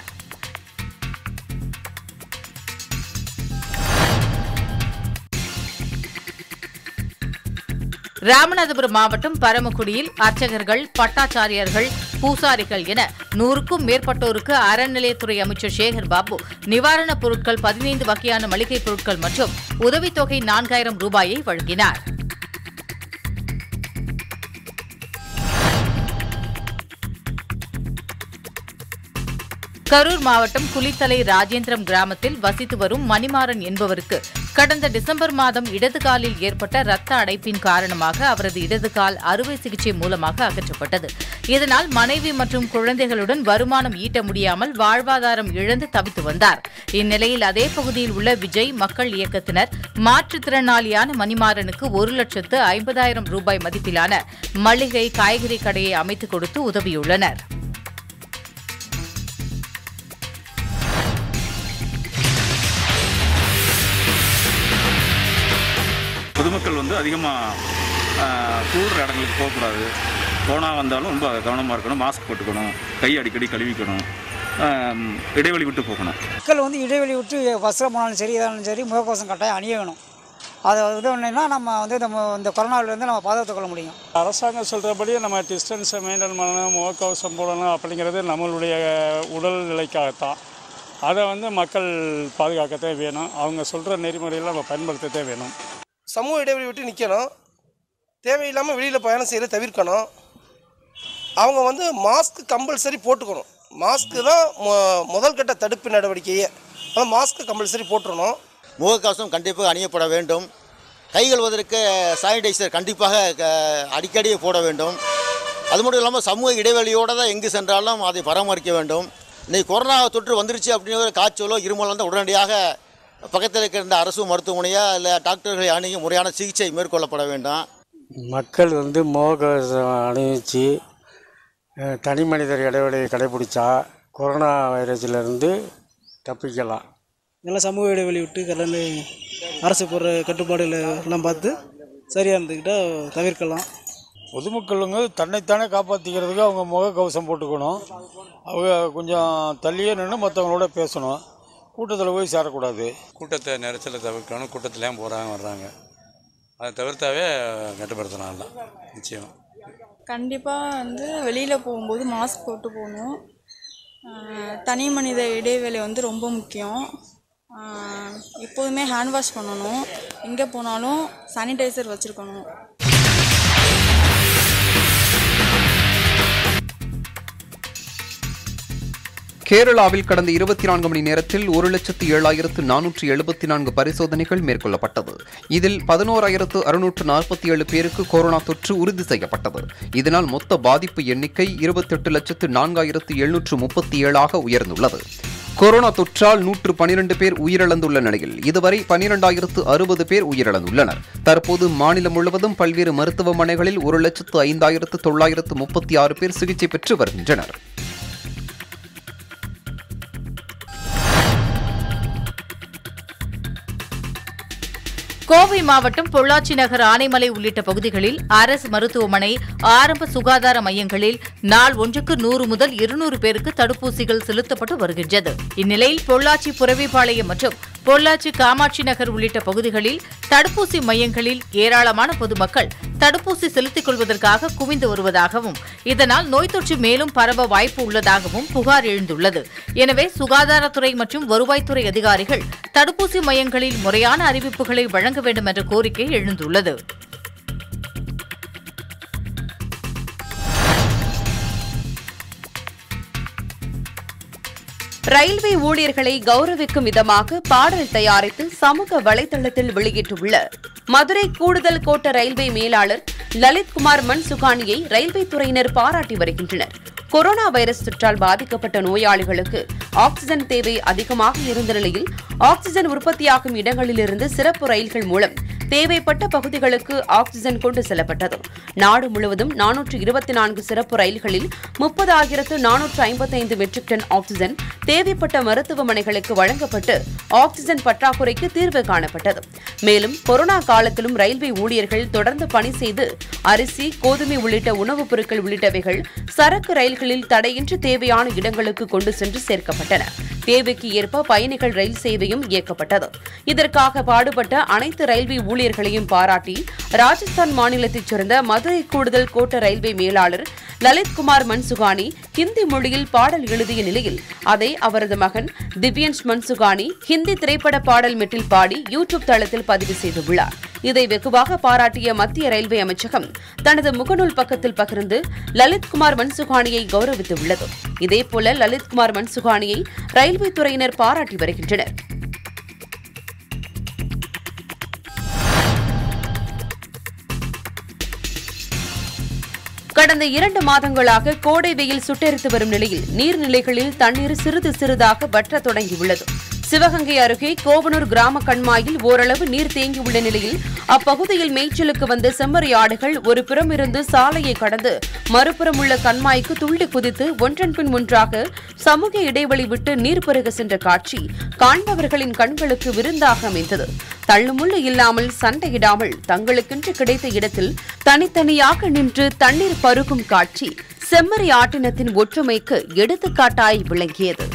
ராமநாதபுரம் மாவட்டம் பரமக்குடியில் அர்ச்சகர்கள், பட்டாச்சாரியர்கள், பூசாரிகள் என 100க்கும் மேற்பட்டோருக்கு அறநிலையத்துறை அமைச்சர் சேகர் பாபு நிவாரணப் பொருட்கள் 15 வகையான மளிகைப் பொருட்கள் மற்றும் உதவித்தொகை 4000 ரூபாயை வழங்கினார். கரூர் மாவட்டம் குளித்தலை ராஜேந்திரம் கிராமத்தில் வசித்து வரும் மணிமாறன் என்பவருக்கு கடந்த டிசம்பர் மாதம் இடது காலில் ஏற்பட்ட இரத்த அடைப்பின் காரணமாக அவரது இடது கால் அறுவை சிகிச்சை மூலமாக அகற்றப்பட்டது. இதனால் மனைவி மற்றும் குழந்தைகளுடன் வருமானம் ஈட்ட முடியாமல் வாழ்வாதாரம் இழந்து தவித்து வந்தார். இந்நிலையில் அதே பகுதியில் உள்ள விஜய் மக்கள் இயக்கத்தினர் மாற்றுத்திறனாளியான மணிமாறனுக்கு 1,50,000 ரூபாய் மதிப்பிலான மளிகை, காய்கறி கடையை அமைத்துக் கொடுத்து உதவியுள்ளனர். பொதுமக்கள் அதிகமாக கூடுற இடங்களுக்கு போகக்கூடாது. போனால் வந்தாலும் ரொம்ப கவனமாக இருக்கணும். மாஸ்க் போட்டுக்கணும், கை அடிக்கடி கழுவிக்கணும், இடைவெளி விட்டு போகணும். மக்கள் இடைவெளி விட்டு பஸ்ஸில் போனாலும் சரி, எதாலும் சரி, முகக்கவசம் கட்டாயம் அணிய வேணும். அதை இது ஒன்றுனா நம்ம இந்த கொரோனாவிலேருந்து நம்ம பாதுகாத்துக் கொள்ள முடியும். அரசாங்கம் சொல்கிறபடி நம்ம டிஸ்டன்ஸை மெயின்டைன் பண்ணணும், முகக்கவசம் போடணும் அப்படிங்கிறது நம்மளுடைய உடல் நிலைக்காகத்தான். அதை மக்கள் பாதுகாக்கத்தே வேணும். அவங்க சொல்கிற நெறிமுறையில் நம்ம பயன்படுத்தத்தே வேணும். சமூக இடைவெளி விட்டு நிற்கணும். தேவையில்லாமல் வெளியில் பயணம் செய்யறதை தவிர்க்கணும். அவங்க மாஸ்க் கம்பல்சரி போட்டுக்கணும். மாஸ்க்கு தான் முதல் கட்ட தடுப்பு நடவடிக்கையே. அதான் மாஸ்க்கு கம்பல்சரி போட்டுடணும். முகக்கவசம் கண்டிப்பாக அணியப்பட வேண்டும். கைகழுவதற்கு சானிடைசர் கண்டிப்பாக அடிக்கடி போட வேண்டும். அது மட்டும் இல்லாமல் சமூக இடைவெளியோடு தான் எங்கு சென்றாலும் அதை பராமரிக்க வேண்டும். இன்றைக்கி கொரோனா தொற்று வந்துருச்சு அப்படிங்கிற காய்ச்சலோ இருமலோ வந்து உடனடியாக பக்கத்தில் இருக்கின்ற அரசு மருத்துவமனையா இல்லை டாக்டர்களை அணுகி முறையான சிகிச்சை மேற்கொள்ளப்பட வேண்டும். மக்கள் முகக்கவசம் அணிவிச்சு தனி மனிதர் இடைவெளியை கடைபிடிச்சா கொரோனா வைரஸிலிருந்து தப்பிக்கலாம். நல்லா சமூக இடைவெளி விட்டு கலந்து அரசு போடுற கட்டுப்பாடுகளை எல்லாம் பார்த்து சரியாக இருந்துக்கிட்டால் தவிர்க்கலாம். பொதுமக்களுங்க தன்னைத்தானே காப்பாற்றிக்கிறதுக்கு அவங்க முகக்கவசம் போட்டுக்கணும். அவங்க கொஞ்சம் தள்ளியே நின்று மற்றவங்களோட பேசணும். கூட்டத்தில் போய் சேரக்கூடாது. கூட்டத்தை நெரிசலை தவிர்க்கணும். கூட்டத்திலையும் போகிறாங்க வர்றாங்க. அதை தவிர்த்தாவே கட்டுப்படுத்தலாம் நிச்சயம். கண்டிப்பாக வெளியில் போகும்போது மாஸ்க் போட்டு போகணும். தனி மனித இடைவேளை ரொம்ப முக்கியம். எப்போதுமே ஹேண்ட் வாஷ் பண்ணணும். எங்கே போனாலும் சானிடைசர் வச்சுருக்கணும். கேரளாவில் கடந்த 24 மணி நேரத்தில் 1,07,474 பரிசோதனைகள் மேற்கொள்ளப்பட்டது. இதில் 11,647 பேருக்கு கொரோனா தொற்று உறுதி செய்யப்பட்டது. இதனால் மொத்த பாதிப்பு எண்ணிக்கை 28,04,737 உயர்ந்துள்ளது. கொரோனா தொற்றால் 112 பேர் உயிரிழந்துள்ள நிலையில் இதுவரை 12,060 பேர் உயிரிழந்துள்ளனர். தற்போது மாநிலம் முழுவதும் பல்வேறு மருத்துவமனைகளில் 1,05,936 பேர் சிகிச்சை பெற்று வருகின்றனர். கோவை மாவட்டம் பொள்ளாச்சி நகர், ஆனைமலை உள்ளிட்ட பகுதிகளில் அரசு மருத்துவமனை, ஆரம்ப சுகாதார மையங்களில் நாள் ஒன்றுக்கு 100 முதல் 200 பேருக்கு தடுப்பூசிகள் செலுத்தப்பட்டு வருகின்றது. இந்நிலையில் பொள்ளாச்சி புரவிபாளையம் மற்றும் பொள்ளாச்சி காமாட்சி நகர் உள்ளிட்ட பகுதிகளில் தடுப்பூசி மையங்களில் ஏராளமான பொதுமக்கள் தடுப்பூசி செலுத்திக் கொள்வதற்காக குவிந்து வருவதாகவும் இதனால் நோய் தொற்று மேலும் பரவ வாய்ப்பு உள்ளதாகவும் புகார் எழுந்துள்ளது. எனவே சுகாதாரத்துறை மற்றும் வருவாய்த்துறை அதிகாரிகள் தடுப்பூசி மையங்களில் முறையான அறிவிப்புகளை வழங்க வேண்டும் என்ற கோரிக்கை எழுந்துள்ளது. ரயில்வே ஊழியர்களை கௌரவிக்கும் விதமாக பாடல் தயாரித்து சமூக வலைதளத்தில் வெளியிட்டுள்ள மதுரை கூடுதல் கோட்ட ரயில்வே மேலாளர் லலித்குமார் மன்சுகானியை ரயில்வே துறையினர் பாராட்டி வருகின்றனர். கொரோனா வைரஸ் தொற்றால் பாதிக்கப்பட்ட நோயாளிகளுக்கு ஆக்ஸிஜன் தேவை அதிகமாக இருந்த நிலையில் ஆக்ஸிஜன் உற்பத்தியாகும் இடங்களிலிருந்து சிறப்பு ரயில்கள் மூலம் தேவைப்பட்ட பகுதிகளுக்கு ஆக்ஸிஜன் கொண்டு செல்லப்பட்டது. நாடு முழுவதும் 424 சிறப்பு ரயில்களில் 30,455 மெட்ரிக் டன் ஆக்ஸிஜன் தேவைப்பட்ட மருத்துவமனைகளுக்கு வழங்கப்பட்டு ஆக்ஸிஜன் பற்றாக்குறைக்கு தீர்வு காணப்பட்டது. மேலும் கொரோனா காலத்திலும் ரயில்வே ஊழியர்கள் தொடர்ந்து பணி செய்து அரிசி, கோதுமை உள்ளிட்ட உணவுப் பொருட்கள் உள்ளிட்டவைகள் சரக்கு ரயில்களில் தடையின்றி தேவையான இடங்களுக்கு கொண்டு சென்று சேர்க்கப்பட்டன. தேவைக்கு ஏற்ப பயணிகள் ரயில் சேவையும் இயக்கப்பட்டது. இதற்காக பாடுபட்ட அனைத்து ரயில்வே ஊழியர்களையும் பாராட்டி ராஜஸ்தான் மாநிலத்தைச் சேர்ந்த மதுரை கூடுதல் கோட்ட ரயில்வே மேலாளர் லலித்குமார் மன்சுகானி ஹிந்தி மொழியில் பாடல் எழுதிய நிலையில் அதை அவரது மகன் திவ்யன்ஷ் மன்சுகானி ஹிந்தி திரைப்பட பாடல் மெட்டில் பாடி யூடியூப் தளத்தில் பதிவு செய்துள்ளார். இதை வெகுவாக பாராட்டிய மத்திய ரயில்வே அமைச்சகம் தனது முகநூல் பக்கத்தில் பகிர்ந்து லலித்குமார் மன்சுகானியை கௌரவித்துள்ளது. இதேபோல லலித்குமார் மன்சுகானியை ரயில்வே துறையினர் பாராட்டி வருகின்றனர். கடந்த 2 மாதங்களாக கோடை வெயில் சுட்டெரித்து வரும் நிலையில் நீர்நிலைகளில் தண்ணீர் சிறிது சிறிதாக வற்ற தொடங்கியுள்ளது. சிவகங்கை அருகே கோவனூர் கிராம கண்மாயில் ஓரளவு நீர் தேங்கியுள்ள நிலையில் அப்பகுதியில் மேய்ச்சலுக்கு வந்த செம்மறி ஆடுகள் ஒரு புறம் இருந்து சாலையை கடந்து மறுபுறம் உள்ள கண்மாய்க்கு துள்ளி குதித்து ஒன்றன் பின் ஒன்றாக சமூக இடைவெளி விட்டு நீர் பருக சென்ற காட்சி காண்பவர்களின் கண்களுக்கு விருந்தாக அமைந்தது. தள்ளுமுள்ளு இல்லாமல் சண்டையிடாமல் தங்களுக்கென்று கிடைத்த இடத்தில் தனித்தனியாக நின்று தண்ணீர் பருகும் காட்சி செம்மறி ஆட்டினத்தின் ஒற்றுமைக்கு எடுத்துக்காட்டாய் விளங்கியது.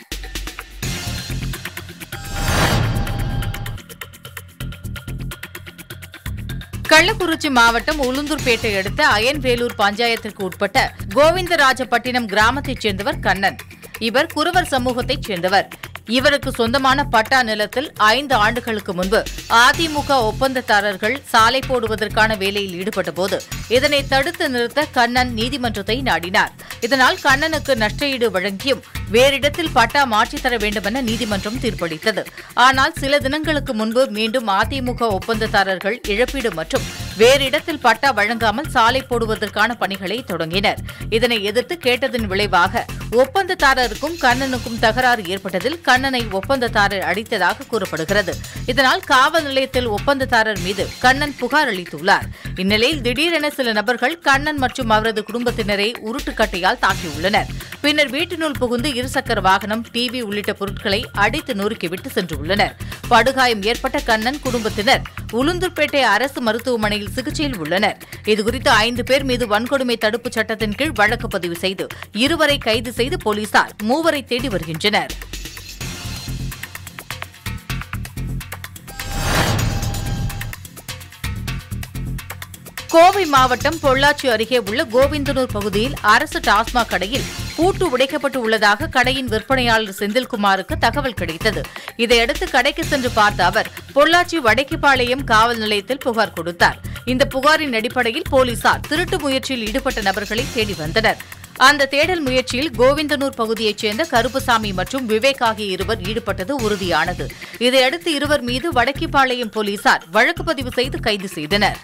கள்ளக்குறிச்சி மாவட்டம் உளுந்தூர்பேட்டை அடுத்த அயன்வேலூர் பஞ்சாயத்திற்கு உட்பட்ட கோவிந்தராஜப்பட்டினம் கிராமத்தைச் சேர்ந்தவர் கண்ணன். இவர் குறவர் சமூகத்தைச் சேர்ந்தவர். இவருக்கு சொந்தமான பட்டா நிலத்தில் 5 ஆண்டுகளுக்கு முன்பு அதிமுக ஒப்பந்ததாரர்கள் சாலை போடுவதற்கான வேலையில் ஈடுபட்டபோது இதனை தடுத்து நிறுத்த கண்ணன் நீதிமன்றத்தை நாடினார். இதனால் கண்ணனுக்கு நஷ்டஈடு வழங்கியும் வேறிடத்தில் பட்டா மாற்றித்தர வேண்டுமென நீதிமன்றம் தீர்ப்பளித்தது. ஆனால் சில தினங்களுக்கு முன்பு மீண்டும் அதிமுக ஒப்பந்ததாரர்கள் இழப்பீடு மற்றும் வேறு இடத்தில் பட்டா வழங்காமல் சாலை போடுவதற்கான பணிகளை தொடங்கினர். இதனை எதிர்த்து கேட்டதன் விளைவாக ஒப்பந்ததாரருக்கும் கண்ணனுக்கும் தகராறு ஏற்பட்டதில் கண்ணனை ஒப்பந்ததாரர் அடித்ததாக கூறப்படுகிறது. இதனால் காவல் நிலையத்தில் ஒப்பந்ததாரர் மீது கண்ணன் புகார் அளித்துள்ளார். இந்நிலையில் திடீரென சில நபர்கள் கண்ணன் மற்றும் அவரது குடும்பத்தினரை உருட்டுக்கட்டையால் தாக்கியுள்ளனர். பின்னர் வீட்டினுள் புகுந்து இருசக்கர வாகனம், டிவி உள்ளிட்ட பொருட்களை அடித்து நொறுக்கிவிட்டு சென்றுள்ளனர். படுகாயம் ஏற்பட்ட கண்ணன் குடும்பத்தினர் உளுந்தூர்பேட்டை அரசு மருத்துவமனையில் சிகிச்சையில் உள்ளனர். இதுகுறித்து 5 பேர் மீது வன்கொடுமை தடுப்புச் சட்டத்தின் கீழ் வழக்கு பதிவு செய்து 2 கைது செய்து போலீசார் 3 தேடி வருகின்றனர். கோவை மாவட்டம் பொள்ளாச்சி அருகே உள்ள கோவிந்தனூர் பகுதியில் அரசு டாஸ்மாக் கடையில் பூட்டு உடைக்கப்பட்டு உள்ளதாக கடையின் விற்பனையாளர் செந்தில்குமாருக்கு தகவல் கிடைத்தது. இதையடுத்து கடைக்கு சென்று பார்த்த அவர் பொள்ளாச்சி வடக்கிப்பாளையம் காவல் நிலையத்தில் புகார் கொடுத்தார். இந்த புகாரின் அடிப்படையில் போலீசார் திருட்டு முயற்சியில் ஈடுபட்ட நபர்களை தேடி வந்தனர். அந்த தேடல் முயற்சியில் கோவிந்தனூர் பகுதியைச் சேர்ந்த கருப்புசாமி மற்றும் விவேக் ஆகிய 2 ஈடுபட்டது உறுதியானது. இதையடுத்து 2 மீது வடக்கிப்பாளையம் போலீசார் வழக்கு பதிவு செய்து கைது செய்தனர்.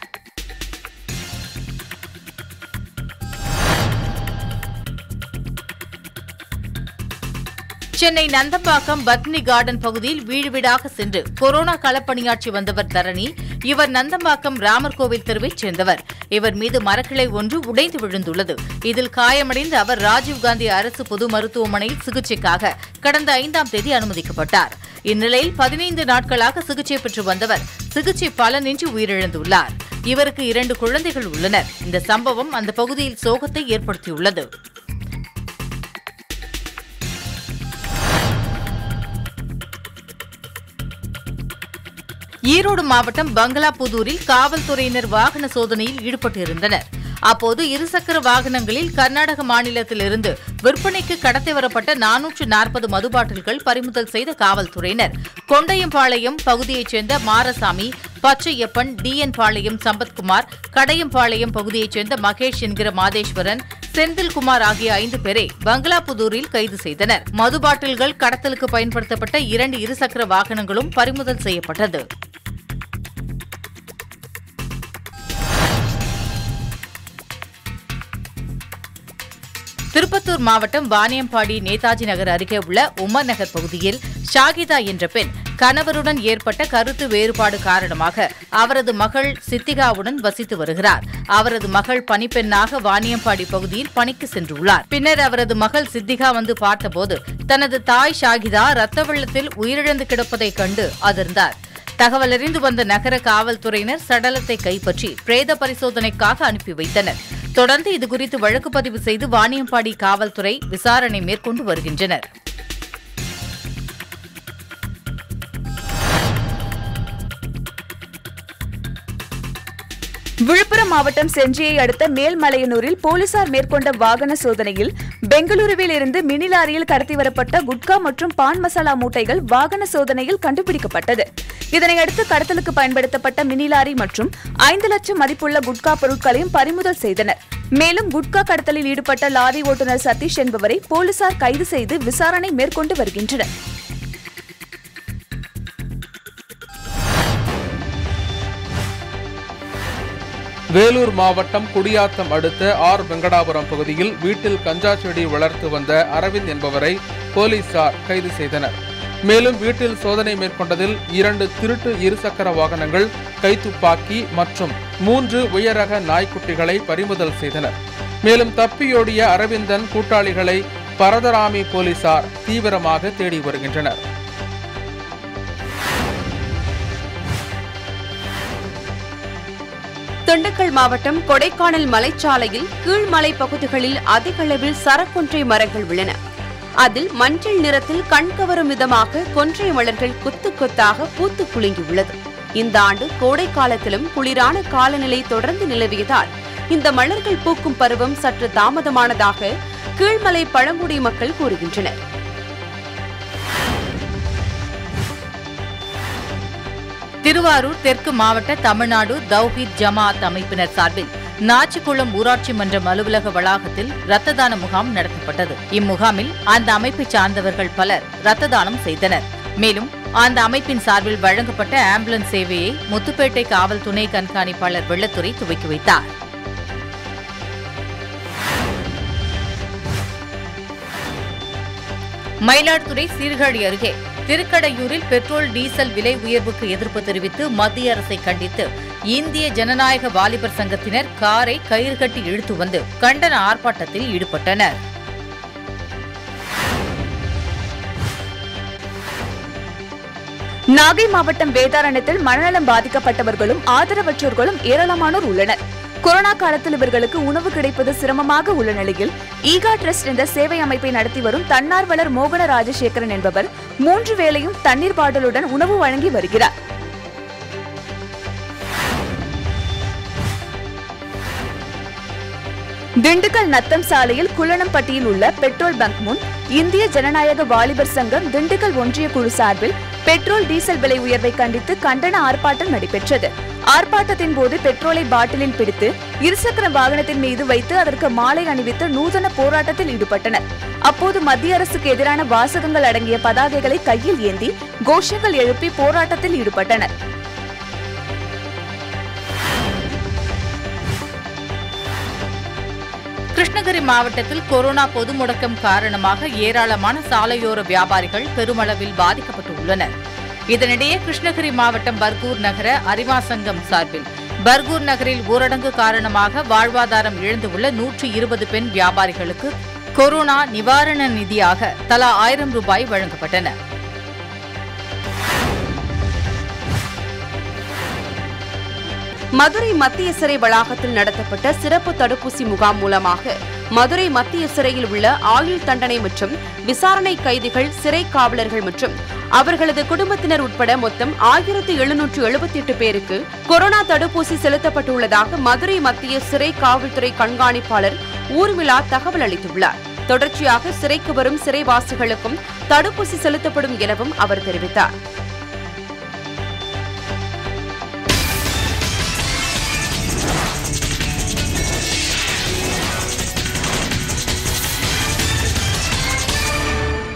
சென்னை நந்தம்பாக்கம் பத்னி கார்டன் பகுதியில் வீடு வீடாக சென்று கொரோனா களப்பணியாற்றி வந்தவர் தரணி. இவர் நந்தம்பாக்கம் ராமர் கோவில் தெருவைச் சேர்ந்தவர். இவர் மீது மரக்கிளை ஒன்று உடைந்து விழுந்துள்ளது. இதில் காயமடைந்த அவர் ராஜீவ்காந்தி அரசு பொது மருத்துவமனையில் சிகிச்சைக்காக கடந்த 5ஆம் தேதி அனுமதிக்கப்பட்டார். இந்நிலையில் 15 நாட்களாக சிகிச்சை பெற்று வந்தவர் சிகிச்சை பலனின்றி உயிரிழந்துள்ளார். இவருக்கு 2 குழந்தைகள் உள்ளனர். இந்த சம்பவம் அந்த பகுதியில் சோகத்தை ஏற்படுத்தியுள்ளது. ஈரோடு மாவட்டம் பங்களாபுதூரில் காவல்துறையினர் வாகன சோதனையில் ஈடுபட்டிருந்தனர். அப்போது இருசக்கர வாகனங்களில் கர்நாடக மாநிலத்திலிருந்து விற்பனைக்கு கடத்தி வரப்பட்ட 440 மது பாட்டில்கள் பறிமுதல் செய்த காவல்துறையினர் கொண்டையம்பாளையம் பகுதியைச் சேர்ந்த மாரசாமி, பச்சையப்பன், டிஎன் பாளையம் சம்பத்குமார், கடையம்பாளையம் பகுதியைச் சேர்ந்த மகேஷ் என்கிற மாதேஸ்வரன், செந்தில்குமார் ஆகிய 5 பேரை பங்களாபுதூரில் கைது செய்தனர். மது பாட்டில்கள் கடத்தலுக்கு பயன்படுத்தப்பட்ட 2 இருசக்கர வாகனங்களும் பறிமுதல் செய்யப்பட்டது. திருப்பத்தூர் மாவட்டம் வாணியம்பாடி நேதாஜி நகர் அருகே உள்ள உமர் நகர் பகுதியில் ஷாகிதா என்ற பெண் கணவருடன் ஏற்பட்ட கருத்து வேறுபாடு காரணமாக அவரது மகள் சித்திகாவுடன் வசித்து வருகிறார். அவரது மகள் பணிப்பெண்ணாக வாணியம்பாடி பகுதியில் பணிக்கு சென்றுள்ளார். பின்னர் அவரது மகள் சித்திகா வந்து பார்த்தபோது தனது தாய் ஷாகிதா ரத்த வெள்ளத்தில் உயிரிழந்து கிடப்பதைக் கண்டு அதிர்ந்தார். தகவலறிந்து வந்த நகர காவல்துறையினர் சடலத்தை கைப்பற்றி பிரேத பரிசோதனைக்காக அனுப்பி வைத்தனர். தொடர்ந்து இதுகுறித்து வழக்கு பதிவு செய்து வாணியம்பாடி காவல்துறை விசாரணை மேற்கொண்டு வருகின்றனர். விழுப்புரம் மாவட்டம் செஞ்சியை அடுத்த மேல்மலையனூரில் போலீசார் மேற்கொண்ட வாகன சோதனையில் பெங்களூருவில் இருந்து மினி லாரியில் கடத்தி வரப்பட்ட குட்கா மற்றும் பான் மசாலா மூட்டைகள் வாகன சோதனையில் கண்டுபிடிக்கப்பட்டது. இதனையடுத்து கடத்தலுக்கு பயன்படுத்தப்பட்ட மினி லாரி மற்றும் 5 லட்சம் மதிப்புள்ள குட்கா பொருட்களையும் பறிமுதல் செய்தனர். மேலும் குட்கா கடத்தலில் ஈடுபட்ட லாரி ஓட்டுநர் சதீஷ் என்பவரை போலீசார் கைது செய்து விசாரணை மேற்கொண்டு வருகின்றனர். வேலூர் மாவட்டம் குடியாத்தம் அடுத்த ஆர் வெங்கடாபுரம் பகுதியில் வீட்டில் கஞ்சா செடி வளர்த்து வந்த அரவிந்த் என்பவரை போலீசார் கைது செய்தனர். மேலும் வீட்டில் சோதனை மேற்கொண்டதில் 2 திருட்டு இருசக்கர வாகனங்கள், கைத்துப்பாக்கி மற்றும் 3 உயரக நாய்க்குட்டிகளை பறிமுதல் செய்தனர். மேலும் தப்பியோடிய அரவிந்தன் கூட்டாளிகளை பரதராமி போலீசார் தீவிரமாக தேடி வருகின்றனர். திண்டுக்கல் மாவட்டம் கொடைக்கானல் மலைச்சாலையில் கீழ்மலை பகுதிகளில் அதிக அளவில் சரக்கொன்றை மரங்கள் உள்ளன. அதில் மஞ்சள் நிறத்தில் கண்கவரும் விதமாக கொன்றை மலர்கள் கொத்து கொத்தாக பூத்து குலுங்கியுள்ளது. இந்த ஆண்டு கோடை காலத்திலும் குளிரான காலநிலை தொடர்ந்து நிலவியதால் இந்த மலர்கள் பூக்கும் பருவம் சற்று தாமதமானதாக கீழ்மலை பழங்குடி மக்கள் கூறுகின்றனர். திருவாரூர் தெற்கு மாவட்ட தமிழ்நாடு தௌஹீத் ஜமாஅத் அமைப்பினர் சார்பில் நாச்சிக்குளம் ஊராட்சி மன்றம் அலுவலக வளாகத்தில் ரத்த தான முகாம் நடத்தப்பட்டது. இம்முகாமில் அந்த அமைப்பை சார்ந்தவர்கள் பலர் ரத்த தானம் செய்தனர். மேலும் அந்த அமைப்பின் சார்பில் வழங்கப்பட்ட ஆம்புலன்ஸ் சேவையை முத்துப்பேட்டை காவல் துணை கண்காணிப்பாளர் வெள்ளத்துறை துவக்கி வைத்தார். மயிலாடுதுறை சீர்காழி அருகே திருக்கடையூரில் பெட்ரோல் டீசல் விலை உயர்வுக்கு எதிர்ப்பு தெரிவித்து மத்திய அரசை கண்டித்து இந்திய ஜனநாயக வாலிபர் சங்கத்தினர் காரை கயிறு கட்டி இழுத்து வந்து கண்டன ஆர்ப்பாட்டத்தில் ஈடுபட்டனர். நாகை மாவட்டம் வேதாரண்யத்தில் மனநலம் பாதிக்கப்பட்டவர்களும் ஆதரவற்றோர்களும் ஏராளமானோர் உள்ளனர். கொரோனா காலத்தில் இவர்களுக்கு உணவு கிடைப்பது சிரமமாக உள்ள நிலையில் ஈகா ட்ரஸ்ட் என்ற சேவை அமைப்பை நடத்தி வரும் தன்னார்வலர் மோகன ராஜசேகரன் என்பவர் 3 வேளையும் தண்ணீர் பாட்டிலுடன் உணவு வழங்கி வருகிறார். திண்டுக்கல் நத்தம் சாலையில் குள்ளனம்பட்டியில் உள்ள பெட்ரோல் பங்க் முன் இந்திய ஜனநாயக வாலிபர் சங்கம் திண்டுக்கல் ஒன்றிய குழு சார்பில் பெட்ரோல் டீசல் விலை உயர்வை கண்டித்து கண்டன ஆர்ப்பாட்டம் நடைபெற்றது. ஆர்ப்பாட்டத்தின் போது பெட்ரோலை பாட்டிலில் பிடித்து இருசக்கர வாகனத்தின் மீது வைத்து அதற்கு மாலை அணிவித்து நூதன போராட்டத்தில் ஈடுபட்டனர். அப்போது மத்திய அரசுக்கு எதிரான வாசகங்கள் அடங்கிய பதாகைகளை கையில் ஏந்தி கோஷங்கள் எழுப்பி போராட்டத்தில் ஈடுபட்டனர். கிருஷ்ணகிரி மாவட்டத்தில் கொரோனா பொது முடக்கம் காரணமாக ஏராளமான சாலையோர வியாபாரிகள் பெருமளவில் பாதிக்கப்பட்டுள்ளனர். இதனிடையே கிருஷ்ணகிரி மாவட்டம் பர்கூர் நகர அரிமா சங்கம் சார்பில் பர்கூர் நகரில் ஊரடங்கு காரணமாக வாழ்வாதாரம் இழந்துள்ள 120 பெண் வியாபாரிகளுக்கு கொரோனா நிவாரண நிதியாக தலா 1000 ரூபாய் வழங்கப்பட்டன. மதுரை மத்திய சிறை வளாகத்தில் நடத்தப்பட்ட சிறப்பு தடுப்பூசி முகாம் மூலமாக மதுரை மத்திய சிறையில் உள்ள ஆயுள் தண்டனை மற்றும் விசாரணை கைதிகள், சிறை காவலர்கள் மற்றும் அவர்களது குடும்பத்தினர் உட்பட மொத்தம் 1778 பேருக்கு கொரோனா தடுப்பூசி செலுத்தப்பட்டுள்ளதாக மதுரை மத்திய சிறை காவல்துறை கண்காணிப்பாளர் ஊர்மிளா தகவல் அளித்துள்ளார். தொடர்ச்சியாக சிறைக்கு வரும் சிறைவாசிகளுக்கும் தடுப்பூசி செலுத்தப்படும் எனவும் அவர் தெரிவித்தார்.